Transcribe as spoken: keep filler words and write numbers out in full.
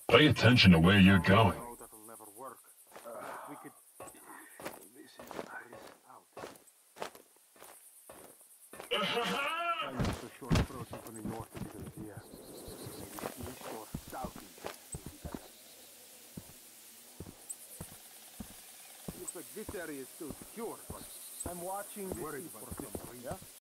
Pay attention to where you're going. No, that'll never work. Uh, we could... This is Iris out. I'm not so sure approaching from the north is a good idea. Maybe east or southeast would be better. Looks like this area is still secure, but I'm watching this for some reason.